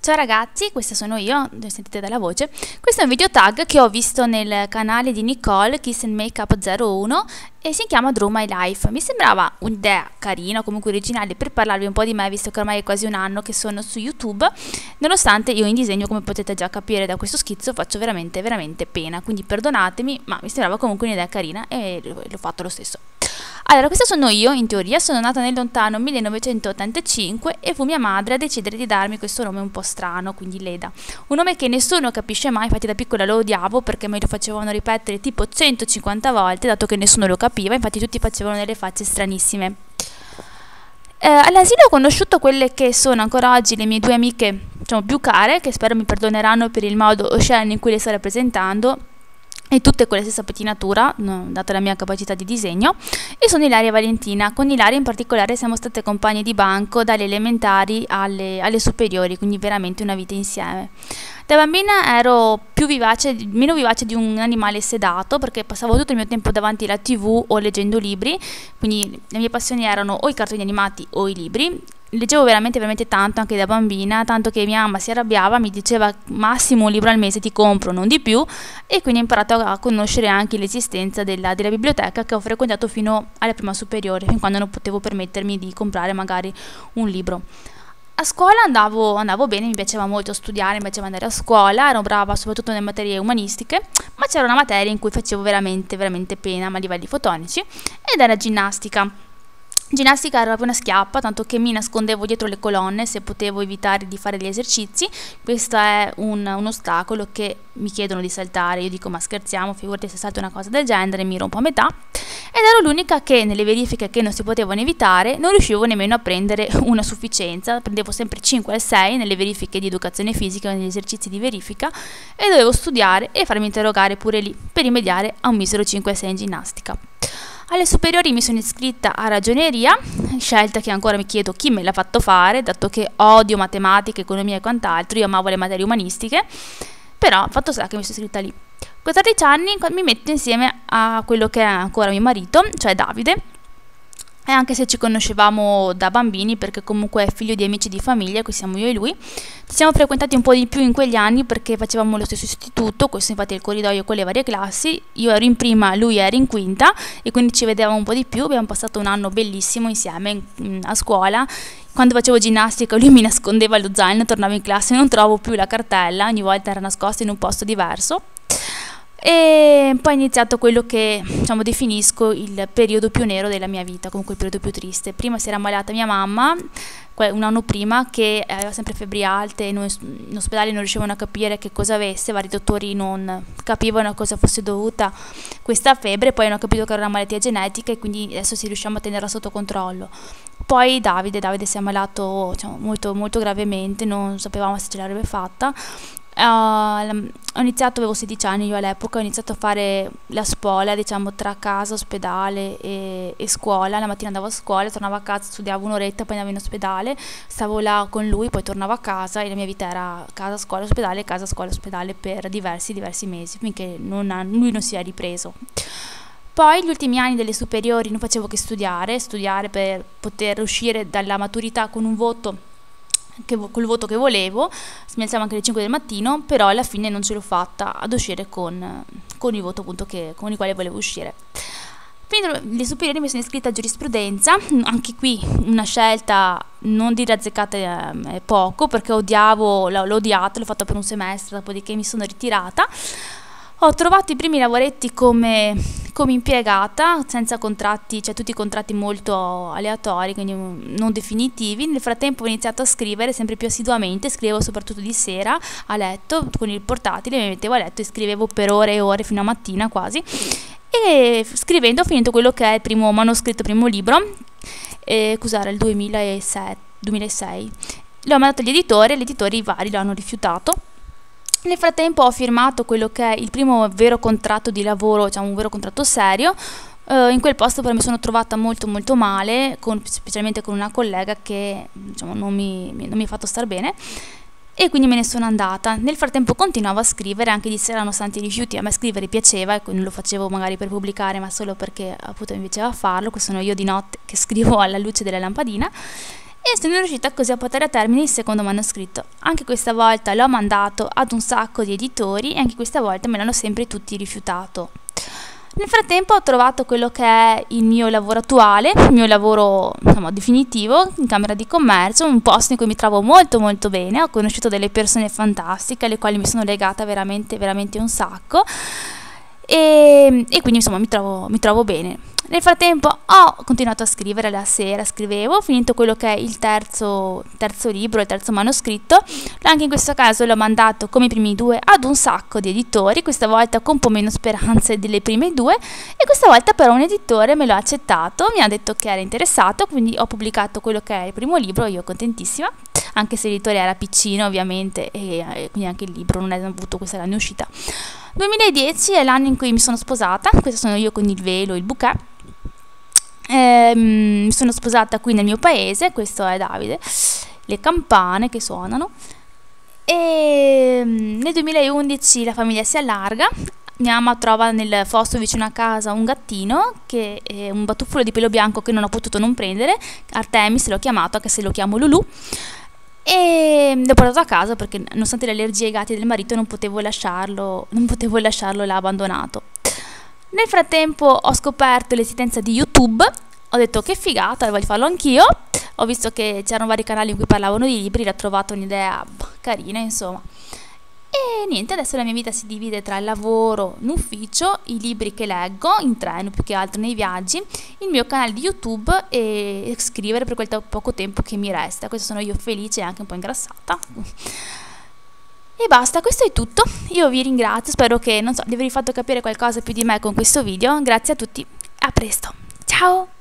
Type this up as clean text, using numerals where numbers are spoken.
Ciao ragazzi, questa sono io, sentite dalla voce. Questo è un video tag che ho visto nel canale di Nicole Kiss and Makeup 01 e si chiama Draw My Life. Mi sembrava un'idea carina, comunque originale, per parlarvi un po' di me, visto che ormai è quasi un anno che sono su YouTube, nonostante io in disegno, come potete già capire da questo schizzo, faccio veramente pena, quindi perdonatemi, ma mi sembrava comunque un'idea carina e l'ho fatto lo stesso. Allora, questa sono io, in teoria, sono nata nel lontano 1985 e fu mia madre a decidere di darmi questo nome un po' strano, quindi Leda. Un nome che nessuno capisce mai, infatti da piccola lo odiavo perché me lo facevano ripetere tipo 150 volte, dato che nessuno lo capiva, infatti tutti facevano delle facce stranissime. All'asilo ho conosciuto quelle che sono ancora oggi le mie due amiche, diciamo, più care, che spero mi perdoneranno per il modo osceno in cui le sto rappresentando, e tutte con la stessa pettinatura, data la mia capacità di disegno, e sono Ilaria e Valentina. Con Ilaria in particolare siamo state compagne di banco dalle elementari alle superiori, quindi veramente una vita insieme. Da bambina ero meno vivace di un animale sedato, perché passavo tutto il mio tempo davanti alla TV o leggendo libri, quindi le mie passioni erano o i cartoni animati o i libri. Leggevo veramente tanto anche da bambina, tanto che mia mamma si arrabbiava, mi diceva massimo un libro al mese ti compro, non di più, e quindi ho imparato a conoscere anche l'esistenza della biblioteca, che ho frequentato fino alla prima superiore, fin quando non potevo permettermi di comprare magari un libro. A scuola andavo bene, mi piaceva molto studiare, mi piaceva andare a scuola, ero brava soprattutto nelle materie umanistiche, ma c'era una materia in cui facevo veramente pena, ma a livelli fotonici, ed era ginnastica. Ginnastica era proprio una schiappa, tanto che mi nascondevo dietro le colonne se potevo evitare di fare gli esercizi. Questo è un ostacolo che mi chiedono di saltare, io dico ma scherziamo, figurati se salto una cosa del genere, mi rompo a metà. Ed ero l'unica che nelle verifiche che non si potevano evitare non riuscivo nemmeno a prendere una sufficienza, prendevo sempre 5 e 6 nelle verifiche di educazione fisica, negli esercizi di verifica, e dovevo studiare e farmi interrogare pure lì per rimediare a un misero 5 e 6 in ginnastica. Alle superiori mi sono iscritta a ragioneria, scelta che ancora mi chiedo chi me l'ha fatto fare, dato che odio matematica, economia e quant'altro, io amavo le materie umanistiche, però fatto sta che mi sono iscritta lì. 14 anni mi metto insieme a quello che è ancora mio marito, cioè Davide, e anche se ci conoscevamo da bambini, perché comunque è figlio di amici di famiglia, qui siamo io e lui, ci siamo frequentati un po' di più in quegli anni perché facevamo lo stesso istituto, questo infatti è il corridoio con le varie classi, io ero in prima, lui era in quinta e quindi ci vedevamo un po' di più, abbiamo passato un anno bellissimo insieme a scuola. Quando facevo ginnastica lui mi nascondeva lo zaino, tornavo in classe, non trovavo più la cartella, ogni volta era nascosta in un posto diverso. E poi è iniziato quello che, diciamo, definisco il periodo più nero della mia vita, comunque il periodo più triste. Prima si era ammalata mia mamma, un anno prima, che aveva sempre febbri alte e in ospedale non riuscivano a capire che cosa avesse, vari dottori non capivano a cosa fosse dovuta questa febbre, poi hanno capito che era una malattia genetica e quindi adesso si riusciamo a tenerla sotto controllo. Poi Davide si è ammalato, diciamo, molto gravemente, non sapevamo se ce l'avrebbe fatta. Ho iniziato, avevo 16 anni io all'epoca, ho iniziato a fare la spola, diciamo, tra casa, ospedale e scuola. La mattina andavo a scuola, tornavo a casa, studiavo un'oretta, poi andavo in ospedale, stavo là con lui, poi tornavo a casa e la mia vita era casa, scuola, ospedale per diversi mesi, finché lui non si è ripreso. Poi gli ultimi anni delle superiori non facevo che studiare per poter uscire dalla maturità con un voto col voto che volevo, mi alzavo anche alle 5 del mattino, però alla fine non ce l'ho fatta ad uscire con il voto appunto con il quale volevo uscire. Finito le superiori mi sono iscritta a giurisprudenza, anche qui una scelta non dire azzeccata poco, perché l'ho odiato, l'ho fatto per un semestre, dopodiché mi sono ritirata. Ho trovato i primi lavoretti come impiegata, senza contratti, cioè tutti contratti molto aleatori, quindi non definitivi. Nel frattempo ho iniziato a scrivere sempre più assiduamente, scrivevo soprattutto di sera a letto, con il portatile mi mettevo a letto e scrivevo per ore e ore fino a mattina quasi. E scrivendo ho finito quello che è il primo manoscritto, primo libro, cos'era, il 2006. L'ho mandato agli editori, gli editori vari lo hanno rifiutato. Nel frattempo ho firmato quello che è il primo vero contratto di lavoro, diciamo un vero contratto serio. In quel posto però mi sono trovata molto male, specialmente con una collega che, diciamo, non mi ha fatto star bene, e quindi me ne sono andata. Nel frattempo continuavo a scrivere anche di sera nonostante i rifiuti, a me scrivere piaceva e non lo facevo magari per pubblicare ma solo perché appunto mi piaceva farlo. Questo sono io di notte che scrivo alla luce della lampadina. e sono riuscita così a portare a termine il secondo manoscritto. Anche questa volta l'ho mandato ad un sacco di editori e anche questa volta me l'hanno sempre tutti rifiutato. Nel frattempo ho trovato quello che è il mio lavoro attuale, il mio lavoro definitivo in Camera di Commercio, un posto in cui mi trovo molto molto bene, ho conosciuto delle persone fantastiche alle quali mi sono legata veramente veramente un sacco e quindi insomma mi trovo bene. Nel frattempo ho continuato a scrivere, la sera scrivevo, ho finito quello che è il terzo libro, il terzo manoscritto. Anche in questo caso l'ho mandato come i primi due ad un sacco di editori, questa volta con un po' meno speranze delle prime due, e questa volta però un editore me l'ha accettato, mi ha detto che era interessato, quindi ho pubblicato quello che è il primo libro, io contentissima, anche se l'editore era piccino ovviamente e quindi anche il libro non è avuto questa grande uscita. 2010 è l'anno in cui mi sono sposata, questa sono io con il velo, il bouquet. Mi sono sposata qui nel mio paese, questo è Davide, le campane che suonano, e nel 2011 la famiglia si allarga, mia mamma trova nel fosso vicino a casa un gattino, che è un batuffolo di pelo bianco che non ho potuto non prendere, Artemis l'ho chiamato, anche se lo chiamo Lulu, e l'ho portato a casa perché nonostante le allergie ai gatti del marito non potevo lasciarlo là abbandonato. Nel frattempo ho scoperto l'esistenza di YouTube, ho detto che figata, voglio farlo anch'io, ho visto che c'erano vari canali in cui parlavano di libri, l'ho trovata un'idea carina insomma. E niente, adesso la mia vita si divide tra il lavoro in ufficio, i libri che leggo in treno più che altro nei viaggi, il mio canale di YouTube e scrivere per quel poco tempo che mi resta. Questo sono io felice e anche un po' ingrassata. E basta, questo è tutto, io vi ringrazio, spero che, non so, di avervi fatto capire qualcosa più di me con questo video, grazie a tutti, a presto, ciao!